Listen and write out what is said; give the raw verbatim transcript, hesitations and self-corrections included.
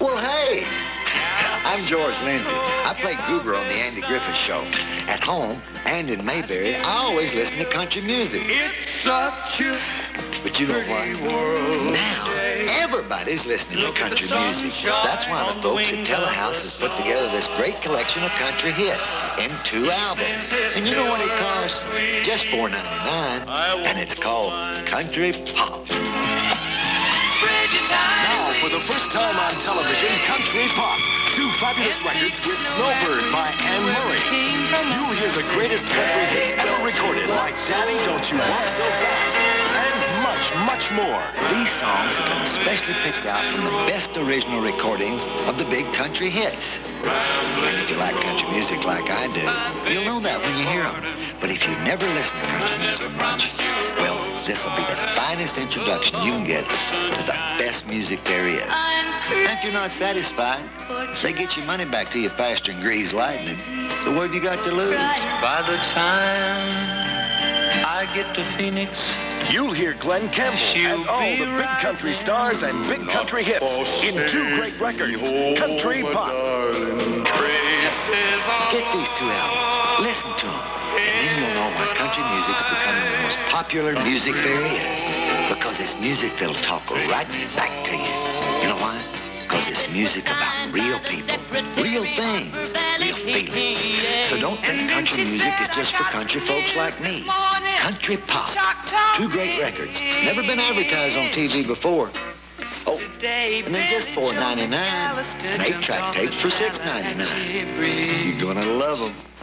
Well, hey, I'm George Lindsey. I play Goober on the Andy Griffith Show. At home and in Mayberry, I always listen to country music. It's such a But you know what? Now, everybody's listening to country music. That's why the folks at Telehouse has put together this great collection of country hits in two albums. And you know what it costs? Just four ninety-nine, and it's called Country Pop. Now, for the first time on television, Country Pop. Two fabulous records with Snowbird by Anne Murray. You'll hear the greatest country hits ever recorded, like Daddy, Don't You Walk So Fast, and much, much more. These songs have been especially picked out from the best original recordings of the big country hits. And if you like country music like I do, you'll know that when you hear them. But if you've never listened to country music much, well, this will be the finest introduction you can get to the best music there is. And if you're not satisfied, they get your money back to you faster than greased lightning. So what have you got to lose? By the time I get to Phoenix, You'll hear Glenn Campbell and all the big country stars and big country hits in two great records, Country Pop. Get these two albums, listen to them, and then you'll know why country music's becoming the most popular music there is. Because it's music that'll talk right back to you. You know why? Because it's music about real people, real things, real feelings. So don't think country music is just for country folks like me. Country Pop, two great records, never been advertised on T V before. Oh, and they're just four ninety-nine. An eight-track tape for six ninety-nine. You're gonna love them.